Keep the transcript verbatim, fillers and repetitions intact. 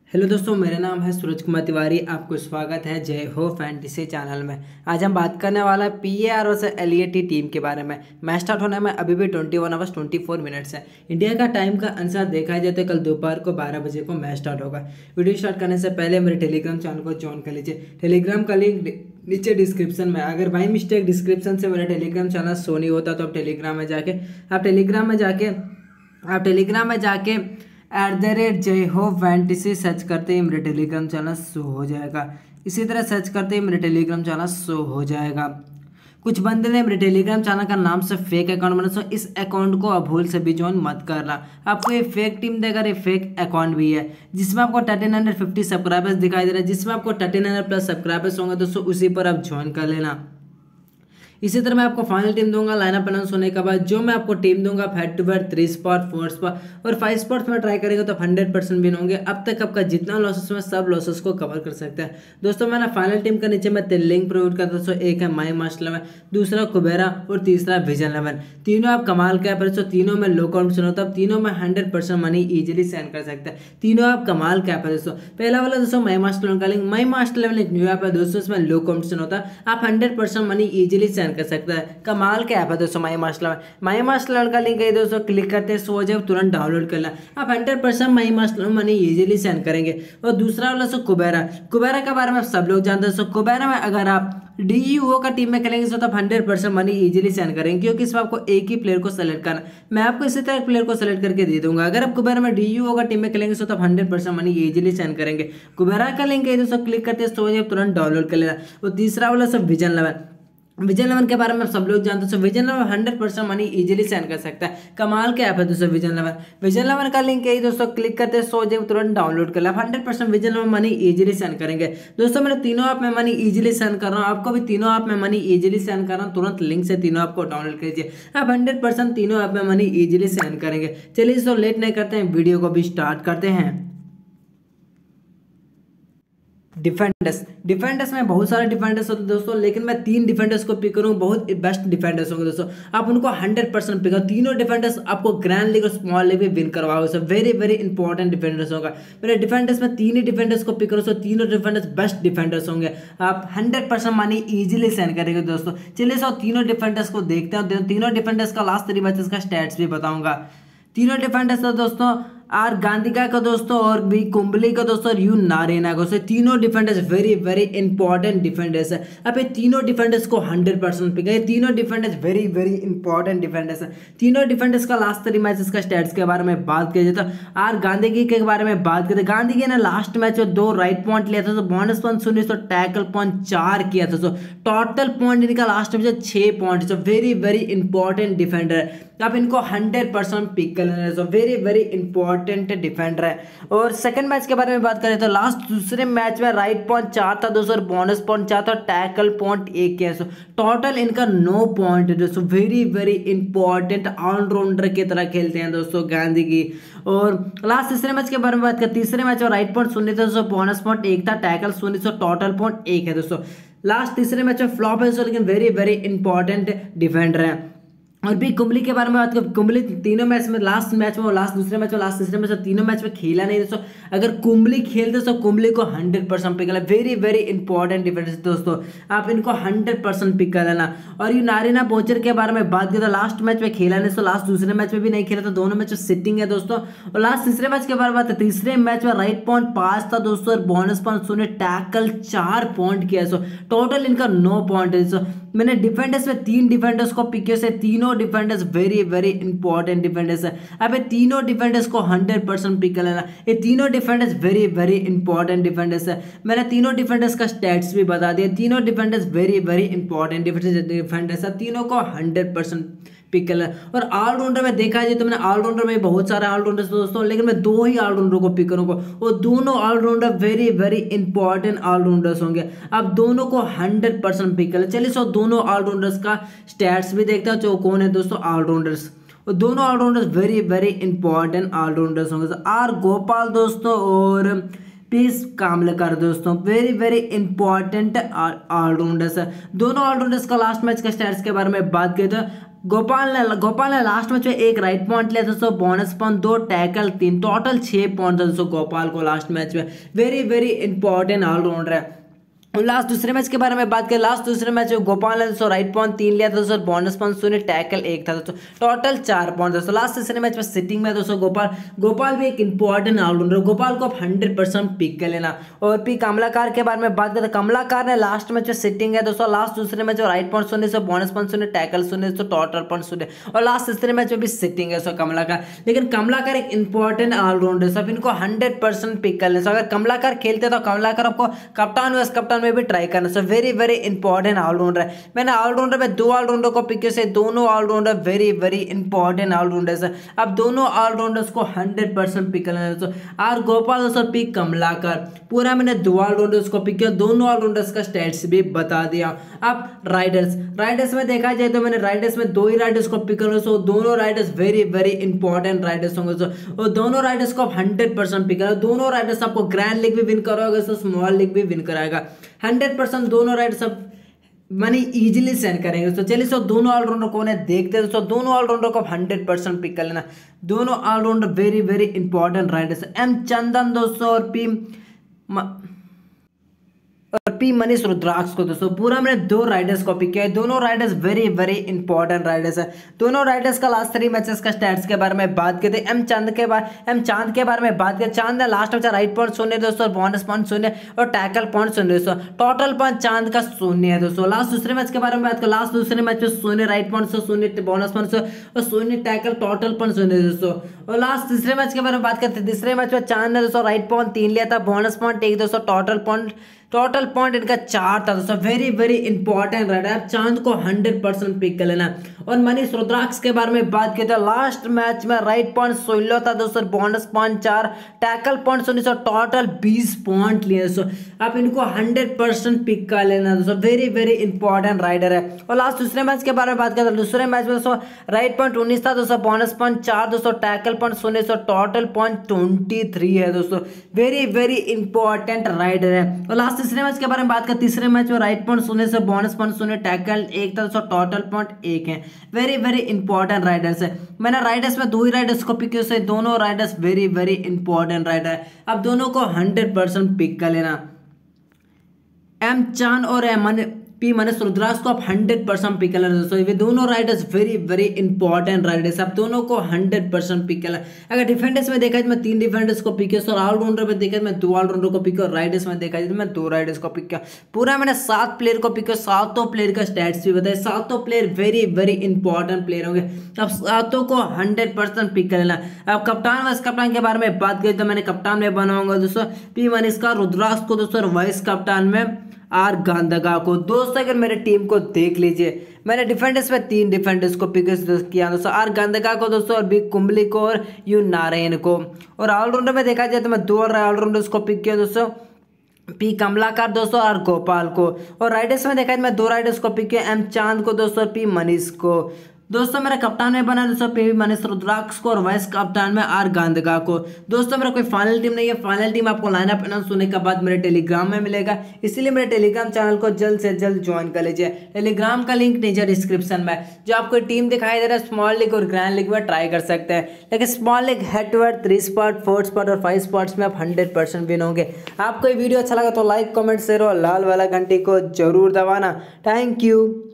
Hello दोस्तों, मेरा नाम है सूरज कुमार तिवारी। आपको स्वागत है जय हो फैंटेसी चैनल में। आज हम बात करने वाला है पीएआर वर्सेस एलईटी टीम के बारे में। मैच स्टार्ट होने में अभी भी इक्कीस आवर्स चौबीस मिनट्स है। इंडिया का टाइम का अनुसार देखा जाए तो कल दोपहर को बारह बजे को मैच स्टार्ट होगा। वीडियो स्टार्ट करने से पहले मेरे टेलीग्राम चैनल को ज्वाइन कर लीजिए। टेलीग्राम का लिंक नीचे डिस्क्रिप्शन में। अगर बाई मिस्टेक डिस्क्रिप्शन से मेरा टेलीग्राम चैनल शो नहीं होता तो आप टेलीग्राम में जाके आप टेलीग्राम में जाके आप टेलीग्राम में जाके एट द रेट जय हो फैंटेसी सर्च करते ही मेरे टेलीग्राम चैनल शो हो जाएगा। इसी तरह सर्च करते ही मेरे टेलीग्राम चैनल शो हो जाएगा। कुछ बंदे ने मेरे टेलीग्राम चैनल का नाम से फेक अकाउंट बना, सो इस अकाउंट को आप भूल से भी ज्वाइन मत करना। आपको ये फेक टीम देगा, ये फेक अकाउंट भी है जिसमें आपको थर्टीन हंड्रेड फिफ्टी सब्सक्राइबर्स दिखाई दे रहा है, जिसमें आपको थर्टीन हंड्रेड प्लस सब्सक्राइबर्स होंगे दोस्तों, उसी पर आप ज्वाइन कर लेना। इसी तरह मैं आपको फाइनल टीम दूंगा लाइनअप अनाउंस होने के बाद। जो मैं आपको टीम दूंगा head to head three spot four spot और फाइव स्पॉट्स में ट्राई करेंगे तो हंड्रेड परसेंट विन होंगे। अब तक आपका जितना लॉसेस में सब लॉसेस को कवर कर सकते हैं दोस्तों। मैंने फाइनल टीम का नीचे मैं लिंक प्रोवाइड करता हूँ। एक है माई मास्टर इलेवन, दूसरा कुबेरा और तीसरा विजन इलेवन। तीनों आप कमाल का है, तीनों में लो कॉम्पिटिशन होता है। तीनों में hundred percent money easily send कर सकते हैं। तीनों आप कमाल का है दोस्तों। पहला वाला दोस्तों माई मास्टर इलेवन का लिंक। माई मास्टर इलेवन एक न्यू ऐप है दोस्तों, इसमें लो कॉम्पिटिशन होता है। आप hundred percent money easily send कर सकते हैं। कमाल के ऐप है दोस्तों my master eleven. My master eleven का लिंक है दोस्तों, क्लिक करते हैं सो जाए तुरंत डाउनलोड करना। आप hundred percent my master eleven money easily send करेंगे। और दूसरा वाला सो कुबेरा। कुबेरा के बारे में सब लोग जानते हैं। सो कुबेरा में अगर आप डीईओ का टीम में खेलेंगे तो आप hundred percent money easily send करेंगे, क्योंकि इसमें आपको एक ही प्लेयर को सेलेक्ट करना। मैं आपको इसी तरह प्लेयर को सेलेक्ट करके दे दूंगा। अगर आप कुबेरा में डीईओ का टीम में खेलेंगे तो आप hundred percent money easily send करेंगे। कुबेरा का लिंक है दोस्तों, क्लिक करते हैं सो जाए तुरंत डाउनलोड कर लेना। और तीसरा वाला सब विजन इलेवन। विजन इलेवन के बारे में सब लोग जानते हैं। So vision eleven hundred percent money easily send कर सकता है। कमाल के ऐप है दोस्तों विजन इलेवन। विजन इलेवन का लिंक है दोस्तों, क्लिक करते हैं सो जाए तुरंत डाउनलोड कर ले। आप hundred percent vision eleven money easily send करेंगे दोस्तों। मैं तीनों ऐप में मनी इजीली सेंड कर रहा हूँ, आपको भी तीनों ऐप में मनी इजीली सेंड कर रहा हूँ। तुरंत लिंक से तीनों ऐप को डाउनलोड कीजिए। आप हंड्रेड परसेंट तीनों ऐप में मनी इजीली सेंड करेंगे। चलिए सो लेट नहीं करते हैं, वीडियो को भी स्टार्ट करते हैं। डिफेंडर्स डिफेंडर्स में बहुत सारे डिफेंडर्स होते हैं दोस्तों, लेकिन मैं तीन डिफेंडर्स को पिक करूँ। बहुत बेस्ट डिफेंडर्स होंगे दोस्तों, आप उनको हंड्रेड परसेंट पिक करो। तीनों डिफेंडर्स आपको ग्रैंड लीग और स्मॉल लीग में विन करवाओगे। So very very important defenders होगा। मेरे डिफेंडर्स में तीन ही डिफेंडर्स को पिक करो। सो तीनों डिफेंडर्स बेस्ट डिफेंडर्स होंगे। आप hundred percent money easily send करेंगे दोस्तों। चलिए सो तीनों डिफेंडर्स को देखते हैं। तीनों डिफेंडर्स का लास्ट थ्री मैचेस का स्टैट्स भी बताऊंगा। तीनों डिफेंडर्स तो दोस्तों आर गांधिका का दोस्तों और भी कुंबली का दोस्तों और यू नारेना का। से तीनों defenders very very important defenders है। अब ये तीनों डिफेंडर्स को हंड्रेड परसेंट पिक है। तीनों defenders very very important defenders है। तीनों डिफेंडर्स का लास्ट थ्री मैचेस का स्टैट्स के बारे में बात किया जाए तो आर गांधी के बारे में बात करते। गांधी ने लास्ट मैच में दो राइट पॉइंट लिया था, तो बोनस पॉइंट शून्य, तो टैकल पॉइंट चार किया था। तो टोटल पॉइंट इनका लास्ट में छह पॉइंट। तो वेरी वेरी इंपॉर्टेंट डिफेंडर है। आप इनको हंड्रेड परसेंट पिक कर लेना। So very very important defender है। और सेकंड मैच के बारे में बात करें तो लास्ट दूसरे मैच में राइट पॉइंट चार था दोस्तों, बोनस पॉइंट चार था, टैकल पॉइंट एक किया। सो टोटल इनका नौ पॉइंट है दोस्तों। वेरी वेरी इंपॉर्टेंट ऑलराउंडर की तरह खेलते हैं दोस्तों गांधी की। और लास्ट तीसरे मैच के बारे में बात करें, तीसरे मैच में राइट पॉइंट शून्य था दोस्तों, बोनस पॉइंट एक था, टैकल शून्य, सौ टोटल पॉइंट एक है दोस्तों। लास्ट तीसरे मैच में फ्लॉप है दोस्तों, लेकिन वेरी वेरी इंपॉर्टेंट डिफेंडर है। और भी कुंबली के बारे में बात करें, कुंबली तीनों मैच में लास्ट मैच में लास्ट दूसरे मैच में लास्ट तीसरे मैच में तीनों मैच में खेला नहीं दोस्तों। अगर कुंबली खेलते तो कुंबली को हंड्रेड परसेंट पिक करना। वेरी वेरी इंपॉर्टेंट डिफेंस दोस्तों, आप इनको हंड्रेड परसेंट पिक कर लेना। और ये नारिना बोचर के बारे में बात करें तो लास्ट मैच में खेला नहीं, तो लास्ट दूसरे मैच में भी नहीं खेला, तो दोनों मैच में सिटिंग है दोस्तों। और लास्ट तीसरे मैच के बारे में बात है, तीसरे मैच में राइट पॉइंट पांच था दोस्तों और बोनस पॉइंट शून्य, टैकल चार पॉइंट किया। सो टोटल इनका नौ पॉइंट है। सो मैंने डिफेंडर्स में तीन डिफेंडर्स को पिक किया से तीनों defenders very very important defenders है। अब ये तीनों डिफेंडर्स को हंड्रेड परसेंट पिक कर लेना। ये तीनों defenders very very important defenders है। मैंने तीनों डिफेंडर्स का स्टैट्स भी बता दिया। तीनों defenders very very important defenders है। तीनों को हंड्रेड परसेंट पिक कर लेना। और ऑलराउंडर में देखा जाए तो मैंने ऑलराउंडर में बहुत सारे ऑलराउंडर्स दोस्तों, लेकिन मैं दो ही ऑलराउंडर को पिक करूंगा। वो दोनों allrounder very very important allrounders होंगे। आप दोनों को हंड्रेड परसेंट पिक कर ले। चलिए सो दोनों ऑलराउंडर्स का स्टैट्स भी देखते हैं जो कौन है दोस्तों ऑलराउंडर्स। और दोनों allrounders very very important allrounders होंगे। आर गोपाल दोस्तों और पीस कामलेकर दोस्तों वेरी वेरी इंपॉर्टेंट ऑलराउंडर्स है। दोनों ऑलराउंडर्स का लास्ट मैच का स्टैट्स के बारे में बात करें तो गोपाल ने गोपाल ने लास्ट मैच में एक राइट पॉइंट लिया दोस्तों, बोनस पॉइंट, दो टैकल, तीन, टोटल छह पॉइंट दोस्तों गोपाल को लास्ट मैच में। वेरी वेरी इंपॉर्टेंट ऑलराउंडर है। लास्ट दूसरे मैच के बारे में बात करें, लास्ट दूसरे मैच में गोपाल ने दोस्तों राइट पॉइंट तीन लिया था दोस्तों, बोनस पॉइंट शून्य, टैकल एक था दोस्तों, टोटल चार पॉइंट दोस्तों। लास्ट तीसरे मैच में सिटिंग में दोस्तों गोपाल गोपाल भी एक इंपॉर्टेंट ऑलराउंडर, गोपाल को आप हंड्रेड परसेंट पिक कर लेना। और फिर कमलाकार के बारे में बात करें, कमलाकार ने लास्ट मैच में सिटिंग है दोस्तों, लास्ट दूसरे मैच में राइट पॉइंट शून्य से बोनस पॉइंट शून्य, टैकल शून्य दोस्तों, टोटल पॉइंट शून्य, और लास्ट तीसरे मैच में भी सिटिंग है दोस्तों कमलाकार। लेकिन कमलाकार एक इंपॉर्टेंट ऑलराउंडर, सब इनको हंड्रेड परसेंट पिक कर लेना। अगर कमलाकार खेलते तो कमलाकार आपको कप्तान वाइस कप्तान में भी ट्राई करना। वेरी वेरी इंपॉर्टेंट ऑलराउंडर है। मैंने ऑलराउंडर में दो ऑलराउंडर को पिक किया से, दोनों allrounder very very important allrounders है। अब दोनों ऑलराउंडर्स को हंड्रेड परसेंट पिक करना है दोस्तों। आर गोपाल दोस्तों पिक कमलाकर, पूरा मैंने दो ऑलराउंडर्स को पिक किया, दोनों ऑलराउंडर्स का स्टैट्स भी बता दिया। अब राइडर्स राइडर्स में देखा जाए तो मैंने राइडर्स में दो ही राइडर्स को पिक करना है, दोनों raiders very very important raiders होंगे और दोनों राइडर्स को हंड्रेड परसेंट पिक करना। दोनों राइडर्स आपको ग्रैंड लीग भी विन कराएगा, स्मॉल लीग भी विन कराएगा हंड्रेड परसेंट। दोनों राइडर्स सब मनी इजीली सेंड करेंगे दोस्तों। चलिए सो दोनों ऑलराउंडर कौन है देखते हैं दोस्तों। दोनों ऑलराउंडर को हंड्रेड परसेंट पिक कर लेना। दोनों allrounder very very important raiders, M Chandan दोस्तों और पी और पी मनीष रुद्राक्ष को दोस्तों। पूरा मैंने दो राइडर्स को पिक किया है, दोनों raiders very very important raiders है। दोनों राइडर्स का लास्ट थ्री मैचेस का स्टैट्स के बारे में बात करते हैं। एम चांद के बारे एम चांद के बारे में बात करें, चांद ने लास्ट मैच राइट पॉइंट शून्य दोस्तों, बोनस पॉइंट शून्य और टैकल पॉइंट शून्य दोस्तों, टोटल पॉइंट चांद का शून्य है दोस्तों। लास्ट दूसरे मैच के बारे में बात करें, लास्ट दूसरे मैच में शून्य राइट पॉइंट से, शून्य बोनस पॉइंट से और शून्य टैकल, टोटल पॉइंट शून्य दोस्तों। और लास्ट तीसरे मैच के बारे में बात करते हैं, तीसरे मैच में चांद ने दोस्तों राइट पॉइंट तीन लिया था, बोनस पॉइंट एक दोस्तों, टोटल पॉइंट टोटल पॉइंट इनका चार था दोस्तों। वेरी वेरी इंपॉर्टेंट राइडर, आप चांद को हंड्रेड परसेंट पिक कर लेना। और मनीष रुद्राक्ष के बारे में बात की तो लास्ट मैच में राइट पॉइंट सोलह था दोस्तों, बोनस पॉइंट चार, टैकल पॉइंट शून्य, टोटल बीस पॉइंट लिए दोस्तों। आप इनको हंड्रेड परसेंट पिक कर लेना दोस्तों, वेरी वेरी इंपॉर्टेंट राइडर है। और लास्ट दूसरे मैच के बारे में बात करें तो दूसरे मैच में दोस्तों राइट पॉइंट उन्नीस था दोस्तों, बोनस पॉइंट चार दोस्तों, टैकल पॉइंट शून्य, टोटल पॉइंट ट्वेंटी थ्री है दोस्तों। वेरी वेरी इंपॉर्टेंट राइडर है। और लास्ट तीसरे मैच के बारे में बात करें, तीसरे मैच में राइट पॉइंट शून्य से, बोनस पॉइंट शून्य, टैकल एक था दोस्तों, टोटल पॉइंट एक है। वेरी वेरी इंपॉर्टेंट राइडर्स है। मैंने राइडर्स में दो ही राइडर्स को पिक किया से, दोनों raiders very very important raider है। अब दोनों को हंड्रेड परसेंट पिक कर लेना। एम चांद और एम पी मनीष रुद्राक्ष को आप हंड्रेड परसेंट पिक कर लेना दोस्तों। ये दोनों raiders very very important raiders, आप दोनों को हंड्रेड परसेंट पिक कर लेना। अगर डिफेंडर्स में देखा जाए मैं तीन डिफेंडर्स को पिक किया, ऑलराउंडर में देखा जाए मैं दो ऑलराउंडर को पिक किया, राइडर्स में देखा जाए मैं दो राइडर्स को पिक किया। पूरा मैंने सात प्लेयर को पिक किया, सातों प्लेयर का स्टैट्स भी बताया। सातों player very very important player होंगे, अब सातों को हंड्रेड परसेंट पिक कर लेना। अब कप्तान वाइस कप्तान के बारे में बात करें तो मैंने कप्तान में बनाऊंगा दोस्तों पी मनीष का, रुद्राक्ष को दोस्तों, वाइस कप्तान में आर गांधगा को दोस्तों। अगर मेरे टीम को देख लीजिए, मैंने डिफेंडर्स में तीन डिफेंडर्स को पिक किया दोस्तों, आर गांधगा को दोस्तों, और बी कुंबली को और यू नारायण को। और ऑलराउंडर में देखा जाए तो मैं दो ऑलराउंडर्स को पिक किया दोस्तों, पी कमलाकर दोस्तों और गोपाल को। और राइडर्स में देखा जाए मैं दो राइडर्स को पिक किया, एम चांद को दोस्तों, पी मनीष को। दोस्तों मेरा कप्तान में बना दोस्तों पी मनीष रुद्राक्ष को और वाइस कप्तान में आर गांधगा को। दोस्तों मेरा कोई फाइनल टीम नहीं है, फाइनल टीम आपको लाइनअप अनाउंस होने के बाद मेरे टेलीग्राम में मिलेगा, इसीलिए मेरे टेलीग्राम चैनल को जल्द से जल्द ज्वाइन कर लीजिए। टेलीग्राम का लिंक नीचे डिस्क्रिप्शन में, जो आपको टीम दिखाई दे रहा है स्मॉल लीग और ग्रैंड लीग में ट्राई कर सकते हैं। लेकिन small league head to head three spot, four spot और फाइव स्पॉट्स में आप हंड्रेड परसेंट विन होंगे। आपको ये वीडियो अच्छा लगा तो लाइक कमेंट शेयर और लाल वाला घंटी को जरूर दबाना। Thank you.